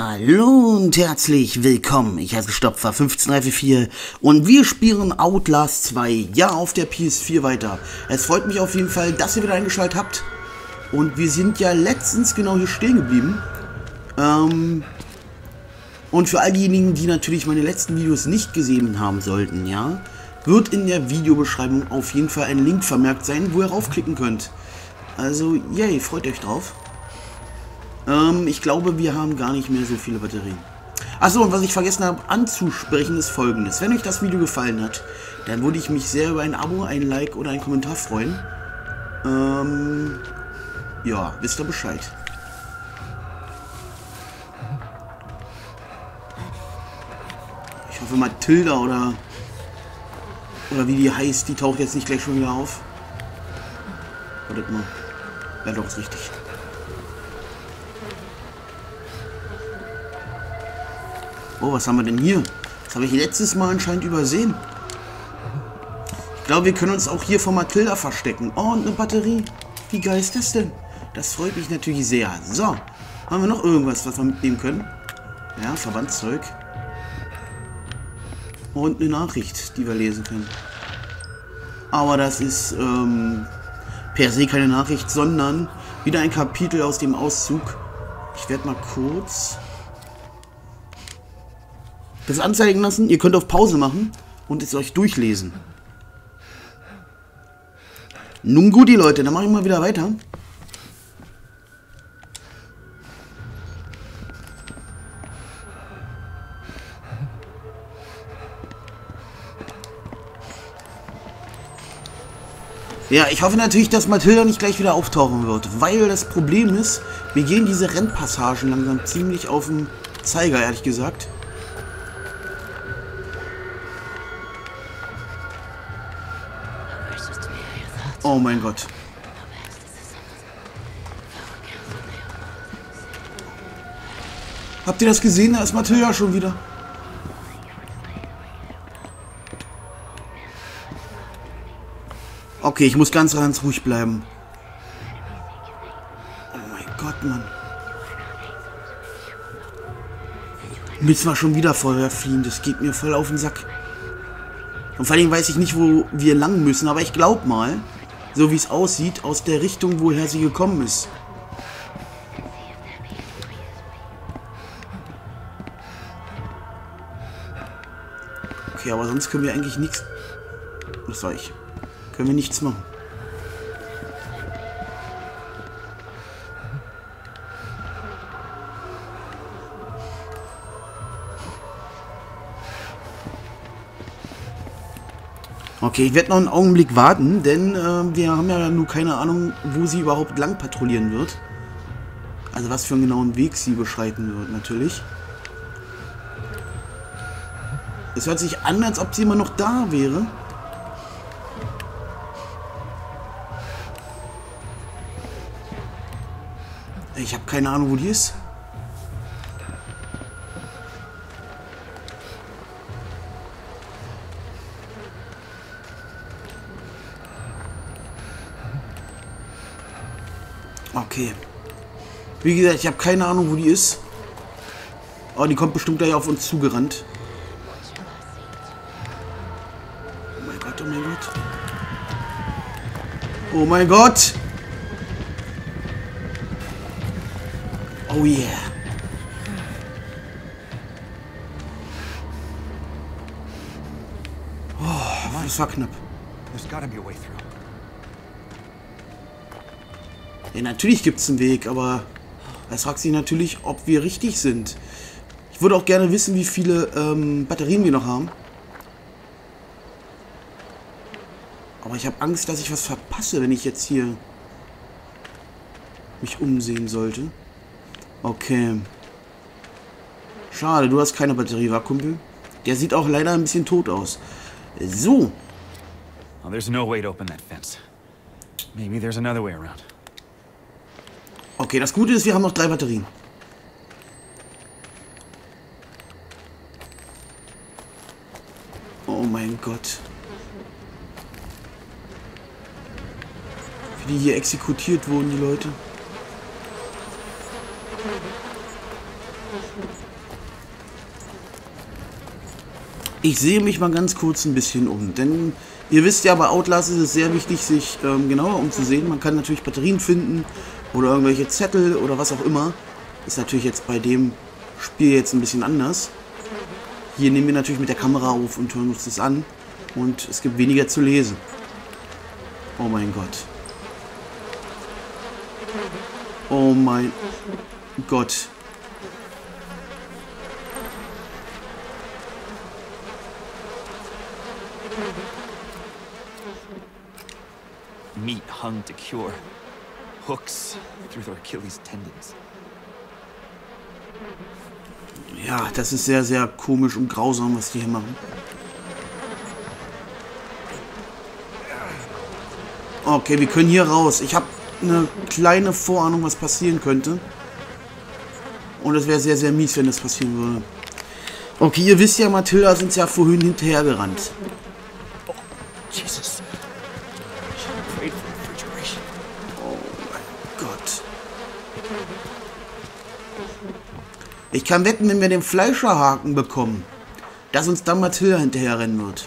Hallo und herzlich willkommen. Ich heiße Stopfer 15344 und wir spielen Outlast 2, ja, auf der PS4 weiter. Es freut mich auf jeden Fall, dass ihr wieder eingeschaltet habt. Und wir sind ja letztens genau hier stehen geblieben. Und für all diejenigen, die natürlich meine letzten Videos nicht gesehen haben sollten, ja, wird in der Videobeschreibung auf jeden Fall ein Link vermerkt sein, wo ihr raufklicken könnt. Also, yay, freut euch drauf. Ich glaube, wir haben gar nicht mehr so viele Batterien. Achso, und was ich vergessen habe anzusprechen, ist Folgendes. Wenn euch das Video gefallen hat, dann würde ich mich sehr über ein Abo, ein Like oder einen Kommentar freuen. Ja, wisst ihr Bescheid. Ich hoffe, Mathilda oder wie die heißt, die taucht jetzt nicht gleich schon wieder auf. Wartet mal. Ja, doch, ist richtig. Oh, was haben wir denn hier? Das habe ich letztes Mal anscheinend übersehen. Ich glaube, wir können uns auch hier vor Mathilda verstecken. Oh, und eine Batterie. Wie geil ist das denn? Das freut mich natürlich sehr. So, haben wir noch irgendwas, was wir mitnehmen können? Ja, Verbandszeug. Und eine Nachricht, die wir lesen können. Aber das ist per se keine Nachricht, sondern wieder ein Kapitel aus dem Auszug. Ich werde mal kurz das anzeigen lassen. Ihr könnt auf Pause machen und es euch durchlesen. Nun gut, die Leute, dann mache ich mal wieder weiter. Ja, ich hoffe natürlich, dass Mathilda nicht gleich wieder auftauchen wird, weil das Problem ist, mir gehen diese Rennpassagen langsam ziemlich auf den Zeiger, ehrlich gesagt. Oh mein Gott. Habt ihr das gesehen? Da ist Mathilda schon wieder. Okay, ich muss ganz ruhig bleiben. Oh mein Gott, Mann. Müssen wir schon wieder vorher fliehen. Das geht mir voll auf den Sack. Und vor allem weiß ich nicht, wo wir lang müssen. Aber ich glaube mal, so wie es aussieht, aus der Richtung, woher sie gekommen ist. Okay, aber sonst können wir eigentlich nichts... Was soll ich? Können wir nichts machen. Okay, ich werde noch einen Augenblick warten, denn wir haben ja nur keine Ahnung, wo sie überhaupt lang patrouillieren wird. Also was für einen genauen Weg sie beschreiten wird, natürlich. Es hört sich an, als ob sie immer noch da wäre. Ich habe keine Ahnung, wo die ist. Okay. Wie gesagt, ich habe keine Ahnung, wo die ist. Oh, die kommt bestimmt gleich auf uns zugerannt. Oh mein Gott, oh mein Gott. Oh mein Gott. Oh yeah. Oh, das war knapp. Ja, natürlich gibt es einen Weg, aber es fragt sich natürlich, ob wir richtig sind. Ich würde auch gerne wissen, wie viele Batterien wir noch haben. Aber ich habe Angst, dass ich was verpasse, wenn ich jetzt hier mich umsehen sollte. Okay. Schade, du hast keine Batterie, wa, Kumpel? Der sieht auch leider ein bisschen tot aus. So. Well, there's no way to open that fence. Maybe there's another way around. Okay, das Gute ist, wir haben noch 3 Batterien. Oh mein Gott. Wie die hier exekutiert wurden, die Leute. Ich sehe mich mal ganz kurz ein bisschen um, denn ihr wisst ja, bei Outlast ist es sehr wichtig, sich genauer umzusehen. Man kann natürlich Batterien finden oder irgendwelche Zettel oder was auch immer. Ist natürlich jetzt bei dem Spiel jetzt ein bisschen anders. Hier nehmen wir natürlich mit der Kamera auf und hören uns das an und es gibt weniger zu lesen. Oh mein Gott. Oh mein Gott. Meat hung to cure. Hooks through their Achilles tendons. Ja, das ist sehr, sehr komisch und grausam, was die hier machen. Okay, wir können hier raus. Ich habe eine kleine Vorahnung, was passieren könnte. Und es wäre sehr, sehr mies, wenn das passieren würde. Okay, ihr wisst ja, Matilda sind ja vorhin hinterhergerannt. Oh, Jesus. Oh mein Gott. Ich kann wetten, wenn wir den Fleischerhaken bekommen, dass uns dann Matilda hinterherrennen wird.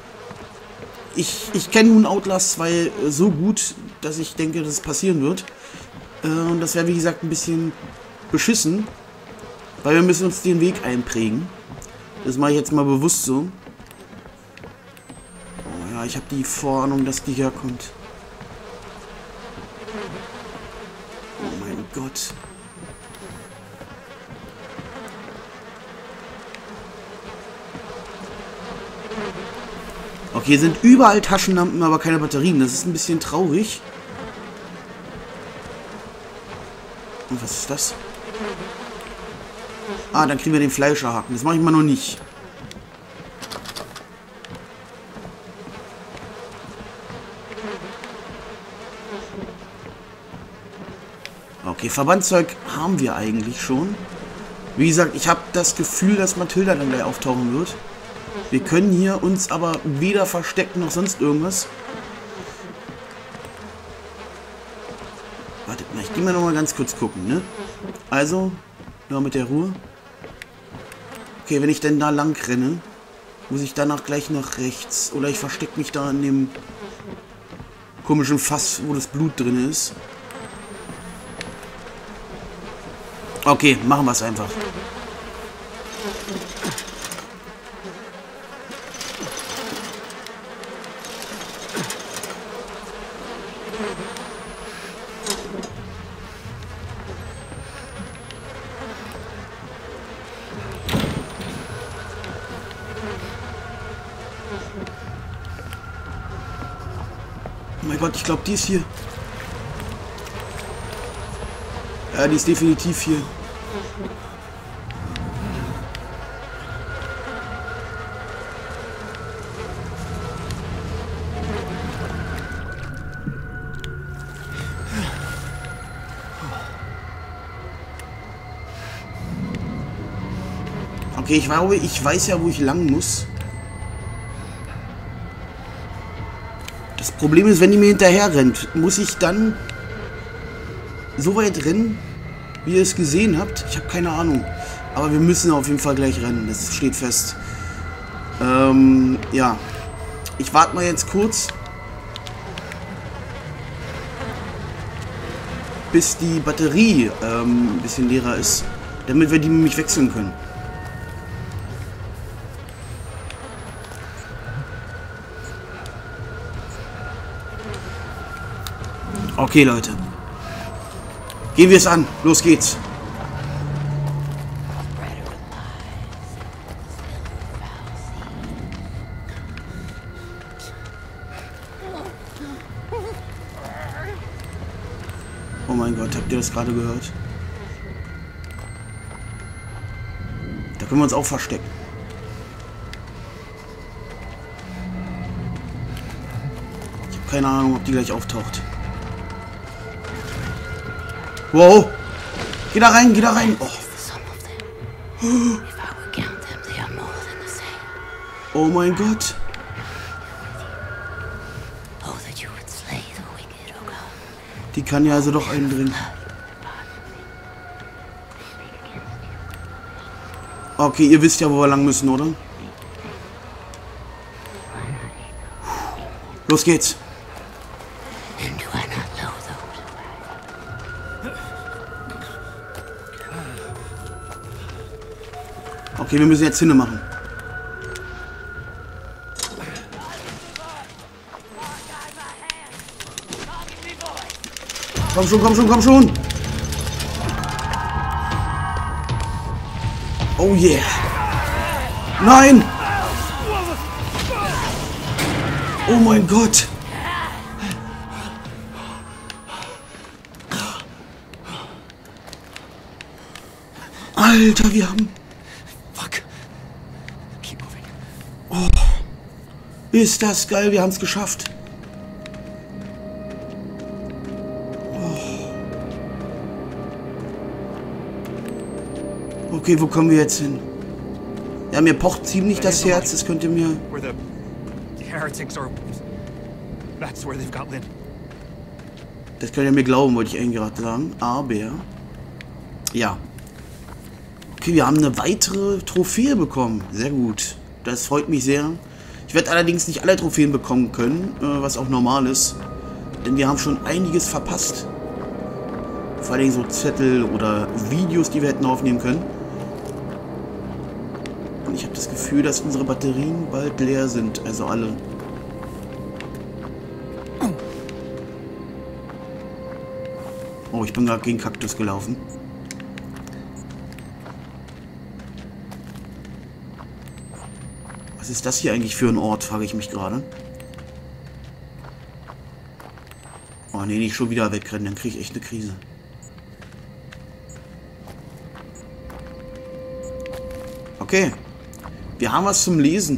Ich kenne nun Outlast 2 so gut, dass ich denke, dass es passieren wird. Und das wäre, wie gesagt, ein bisschen beschissen. Weil wir müssen uns den Weg einprägen. Das mache ich jetzt mal bewusst so. Oh ja, ich habe die Vorahnung, dass die herkommt. Oh mein Gott. Okay, hier sind überall Taschenlampen, aber keine Batterien. Das ist ein bisschen traurig. Und was ist das? Ah, dann kriegen wir den Fleischerhaken. Das mache ich mal noch nicht. Okay, Verbandzeug haben wir eigentlich schon. Wie gesagt, ich habe das Gefühl, dass Matilda dann gleich auftauchen wird. Wir können hier uns aber weder verstecken noch sonst irgendwas. Wartet mal, ich gehe mal noch mal ganz kurz gucken, ne? Also, ja, mit der Ruhe. Okay, wenn ich denn da lang renne, muss ich danach gleich nach rechts. Oder ich verstecke mich da in dem komischen Fass, wo das Blut drin ist. Okay, machen wir es einfach. Oh mein Gott, ich glaube, die ist hier. Ja, die ist definitiv hier. Okay, ich weiß ja, wo ich lang muss. Das Problem ist, wenn die mir hinterher rennt, muss ich dann so weit rennen, wie ihr es gesehen habt. Ich habe keine Ahnung. Aber wir müssen auf jeden Fall gleich rennen. Das steht fest. Ja. Ich warte mal jetzt kurz, bis die Batterie ein bisschen leerer ist, damit wir die nämlich wechseln können. Okay, Leute. Gehen wir es an. Los geht's. Oh mein Gott, habt ihr das gerade gehört? Da können wir uns auch verstecken. Ich habe keine Ahnung, ob die gleich auftaucht. Wow! Geh da rein, geh da rein! Oh, oh mein Gott! Die kann ja also doch eindringen. Okay, ihr wisst ja, wo wir lang müssen, oder? Los geht's. Okay, wir müssen jetzt Hinne machen. Komm schon, komm schon, komm schon. Oh yeah. Nein. Oh mein Gott. Alter, wir haben... Fuck. Keep moving. Oh. Ist das geil, wir haben es geschafft. Okay, wo kommen wir jetzt hin? Ja, mir pocht ziemlich das Herz, das könnt ihr mir... Where the heretics are... That's where they've got Lynn. Das könnt ihr mir glauben, wollte ich eigentlich gerade sagen. Aber... Ja. Okay, wir haben eine weitere Trophäe bekommen. Sehr gut. Das freut mich sehr. Ich werde allerdings nicht alle Trophäen bekommen können, was auch normal ist. Denn wir haben schon einiges verpasst. Vor allem so Zettel oder Videos, die wir hätten aufnehmen können. Und ich habe das Gefühl, dass unsere Batterien bald leer sind. Also alle. Oh, ich bin gerade gegen Kaktus gelaufen. Was ist das hier eigentlich für ein Ort, frage ich mich gerade. Oh nee, nicht schon wieder wegrennen, dann kriege ich echt eine Krise. Okay. Wir haben was zum Lesen.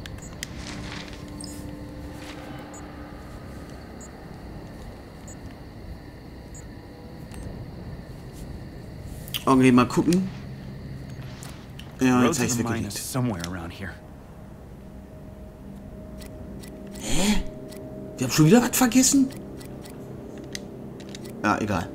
Okay, mal gucken. Ja, jetzt habe ich es weggeklickt. Hä? Wir haben schon wieder was vergessen? Ja, egal.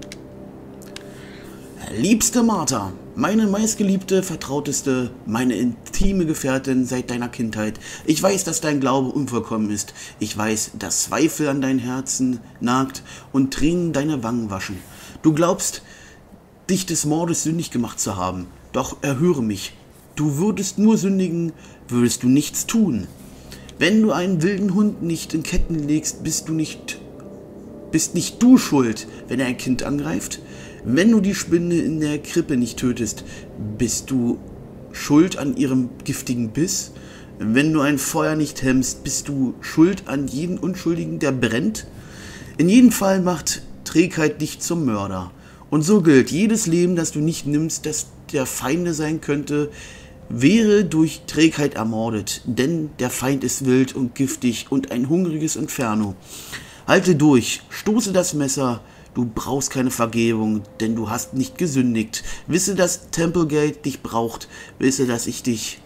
Liebste Martha, meine meistgeliebte, vertrauteste, meine intime Gefährtin seit deiner Kindheit. Ich weiß, dass dein Glaube unvollkommen ist. Ich weiß, dass Zweifel an dein Herzen nagt und Tränen deine Wangen waschen. Du glaubst, dich des Mordes sündig gemacht zu haben. Doch erhöre mich. Du würdest nur sündigen, würdest du nichts tun. Wenn du einen wilden Hund nicht in Ketten legst, bist nicht du schuld, wenn er ein Kind angreift. Wenn du die Spinne in der Krippe nicht tötest, bist du schuld an ihrem giftigen Biss. Wenn du ein Feuer nicht hemmst, bist du schuld an jeden Unschuldigen, der brennt. In jedem Fall macht Trägheit dich zum Mörder. Und so gilt, jedes Leben, das du nicht nimmst, das der Feinde sein könnte, wäre durch Trägheit ermordet. Denn der Feind ist wild und giftig und ein hungriges Inferno. Halte durch, stoße das Messer, du brauchst keine Vergebung, denn du hast nicht gesündigt. Wisse, dass Templegate dich braucht. Wisse, dass ich dich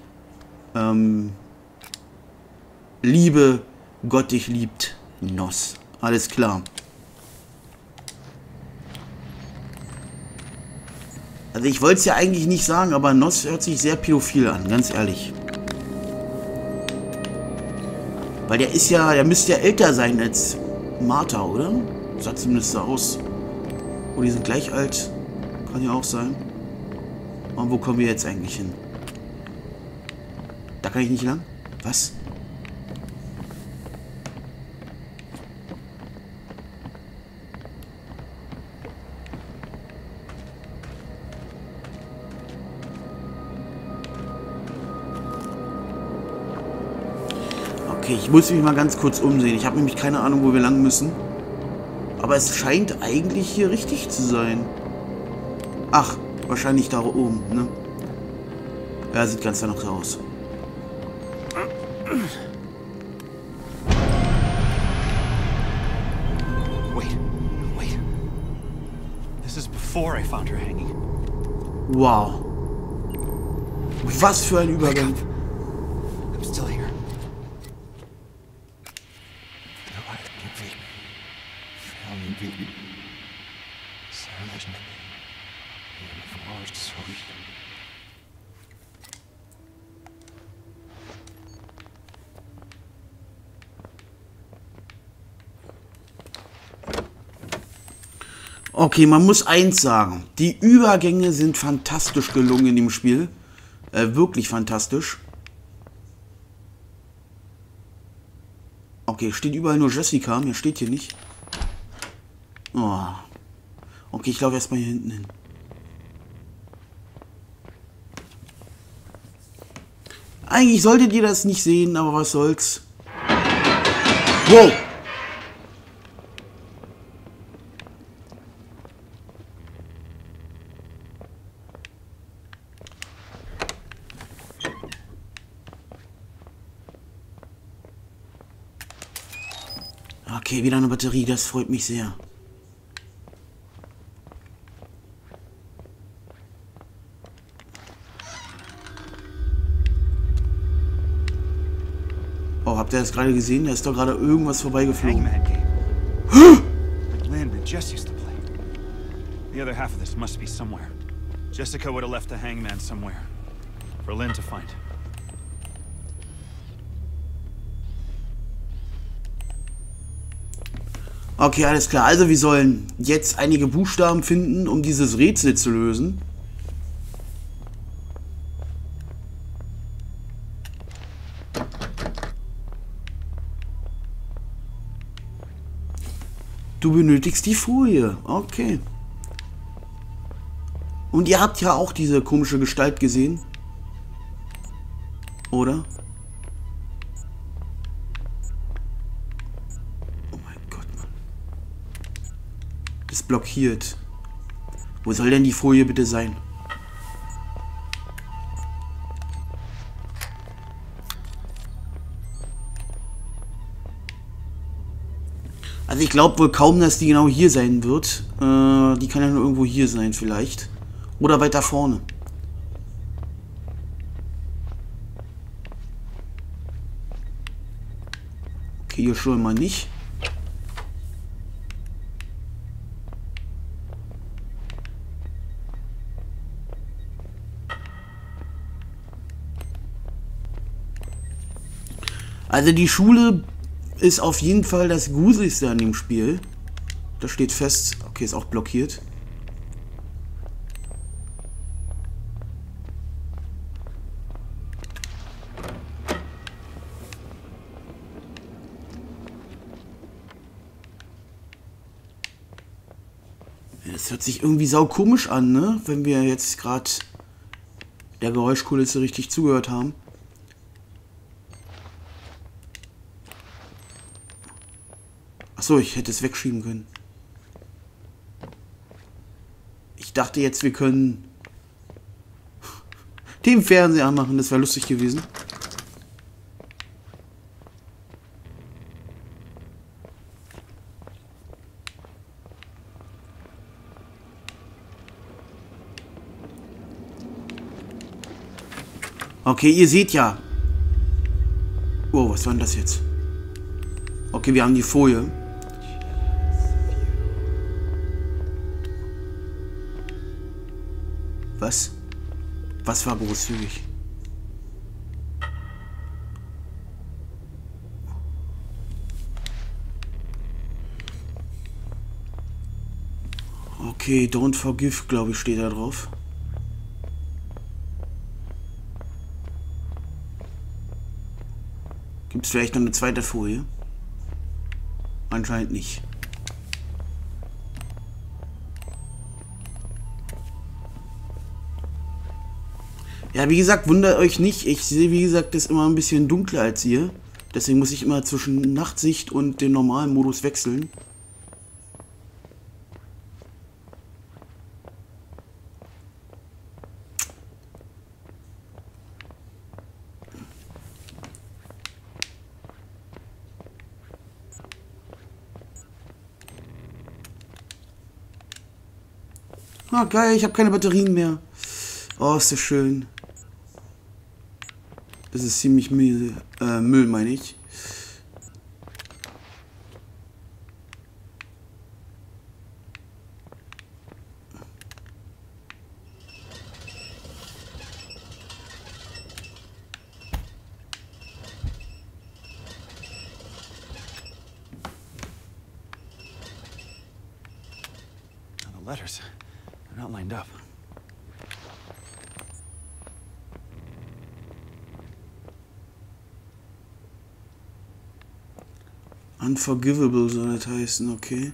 liebe, Gott dich liebt. Nos. Alles klar. Also ich wollte es ja eigentlich nicht sagen, aber Nos hört sich sehr pädophil an, ganz ehrlich. Weil der ist ja, der müsste ja älter sein als Martha, oder? Sah zumindest so aus. Oh, die sind gleich alt. Kann ja auch sein. Und wo kommen wir jetzt eigentlich hin? Da kann ich nicht lang? Was? Okay, ich muss mich mal ganz kurz umsehen. Ich habe nämlich keine Ahnung, wo wir lang müssen. Aber es scheint eigentlich hier richtig zu sein. Ach, wahrscheinlich da oben, ne? Ja, sieht ganz danach aus. Wait. This is before I found her hanging. Wow. Was für ein Übergang. I'm still here. Okay, man muss eins sagen. Die Übergänge sind fantastisch gelungen in dem Spiel. Wirklich fantastisch. Okay, steht überall nur Jessica. Mehr steht hier nicht. Oh. Okay, ich laufe erstmal hier hinten hin. Eigentlich solltet ihr das nicht sehen, aber was soll's. Wow! Okay, wieder eine Batterie, das freut mich sehr. Oh, habt ihr das gerade gesehen? Da ist doch gerade irgendwas vorbeigeflogen. Hangman game. Like Lynn and Jess used to play. The other half of this must be somewhere. Jessica would have left the hangman somewhere. For Lynn to find. Okay, alles klar. Also wir sollen jetzt einige Buchstaben finden, um dieses Rätsel zu lösen. Du benötigst die Folie. Okay. Und ihr habt ja auch diese komische Gestalt gesehen. Oder? Oh mein Gott, Mann. Das blockiert. Wo soll denn die Folie bitte sein? Also ich glaube wohl kaum, dass die genau hier sein wird. Die kann ja nur irgendwo hier sein vielleicht. Oder weiter vorne. Okay, hier schon mal nicht. Also die Schule ist auf jeden Fall das Gruseligste an dem Spiel. Das steht fest. Okay, ist auch blockiert. Das hört sich irgendwie saukomisch an, ne? Wenn wir jetzt gerade der Geräuschkulisse richtig zugehört haben. Achso, ich hätte es wegschieben können. Ich dachte jetzt, wir können den Fernseher anmachen. Das wäre lustig gewesen. Okay, ihr seht ja. Oh, was war denn das jetzt? Okay, wir haben die Folie. Was? Was war großzügig? Okay, don't forgive, glaube ich, steht da drauf. Gibt es vielleicht noch eine zweite Folie? Anscheinend nicht. Ja, wie gesagt, wundert euch nicht. Ich sehe, wie gesagt, das immer ein bisschen dunkler als ihr. Deswegen muss ich immer zwischen Nachtsicht und dem normalen Modus wechseln. Ah, geil, ich habe keine Batterien mehr. Oh, ist das schön. Das ist ziemlich Müll, meine ich. The letters, they're not lined up. Unforgivable soll das heißen, okay.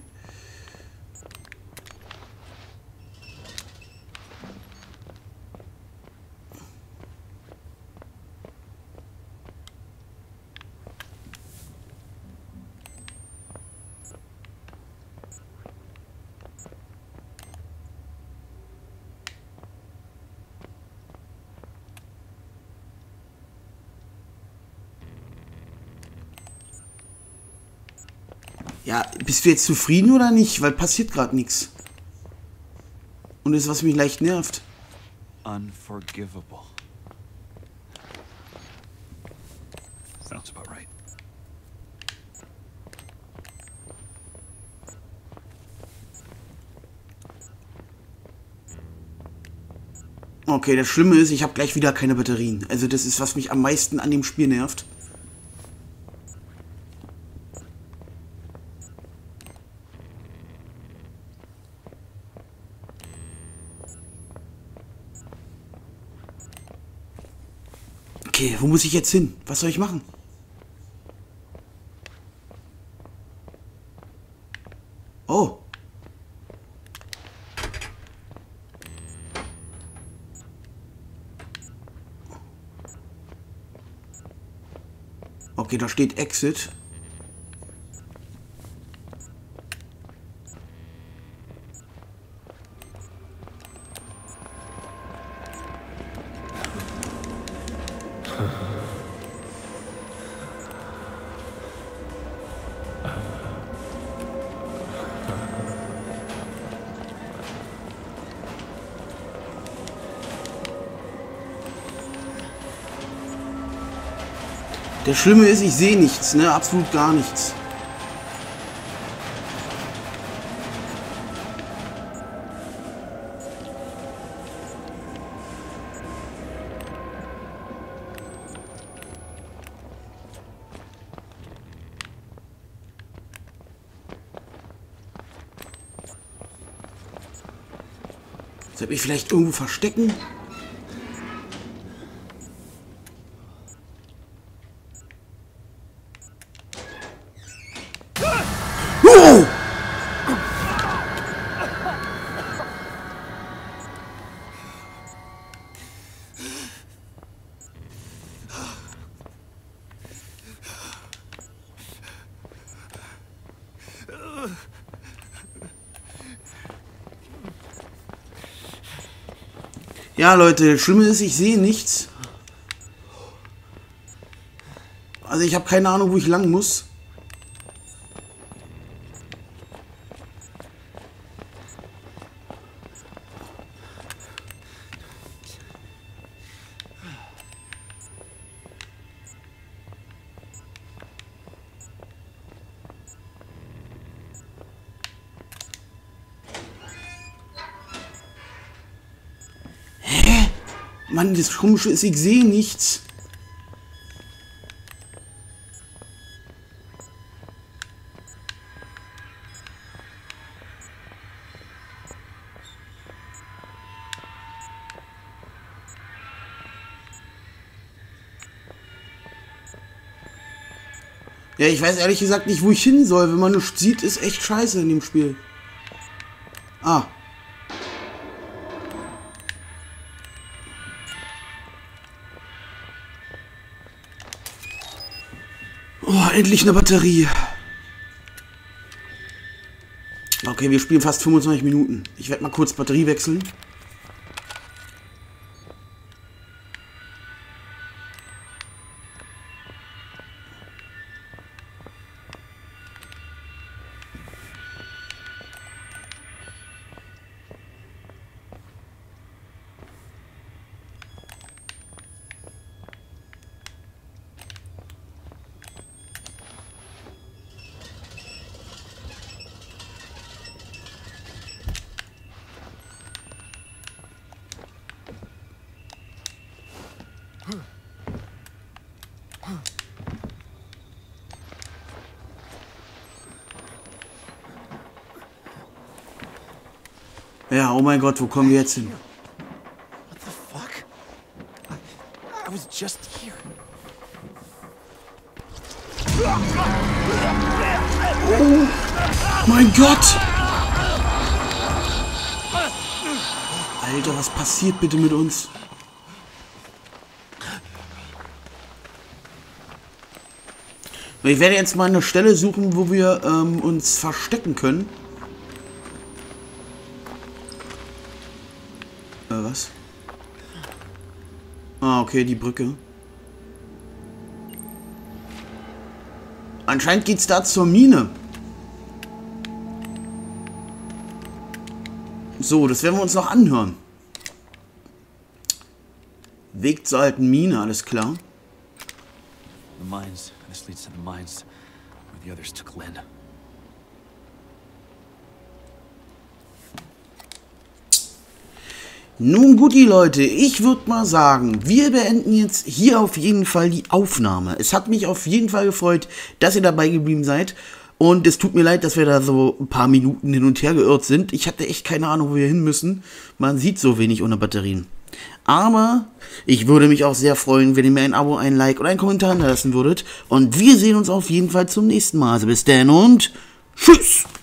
Ja, bist du jetzt zufrieden oder nicht? Weil passiert gerade nichts. Und das ist, was mich leicht nervt. Unforgivable. Sounds about right. Okay, das Schlimme ist, ich habe gleich wieder keine Batterien. Also das ist, was mich am meisten an dem Spiel nervt. Okay, wo muss ich jetzt hin? Was soll ich machen? Oh. Okay, da steht Exit. Das Schlimme ist, ich sehe nichts, ne? Absolut gar nichts. Soll ich mich vielleicht irgendwo verstecken? Oh! Ja, Leute, das Schlimme ist, ich sehe nichts. Also ich habe keine Ahnung, wo ich lang muss. Mann, das Komische ist, ich sehe nichts. Ja, ich weiß ehrlich gesagt nicht, wo ich hin soll. Wenn man nichts sieht, ist echt scheiße in dem Spiel. Ah. Oh, endlich eine Batterie. Okay, wir spielen fast 25 Minuten. Ich werde mal kurz Batterie wechseln. Ja, oh mein Gott, wo kommen wir jetzt hin? What the fuck? I was just here. Oh mein Gott! Alter, was passiert bitte mit uns? Ich werde jetzt mal eine Stelle suchen, wo wir uns verstecken können. Was? Ah, okay, die Brücke. Anscheinend geht's da zur Mine. So, das werden wir uns noch anhören. Weg zur alten Mine, alles klar. The mines. This leads to the mines where the others took Lynn. Nun gut, die Leute, ich würde mal sagen, wir beenden jetzt hier auf jeden Fall die Aufnahme. Es hat mich auf jeden Fall gefreut, dass ihr dabei geblieben seid. Und es tut mir leid, dass wir da so ein paar Minuten hin und her geirrt sind. Ich hatte echt keine Ahnung, wo wir hin müssen. Man sieht so wenig ohne Batterien. Aber ich würde mich auch sehr freuen, wenn ihr mir ein Abo, ein Like oder einen Kommentar hinterlassen würdet. Und wir sehen uns auf jeden Fall zum nächsten Mal. Also bis dann und tschüss!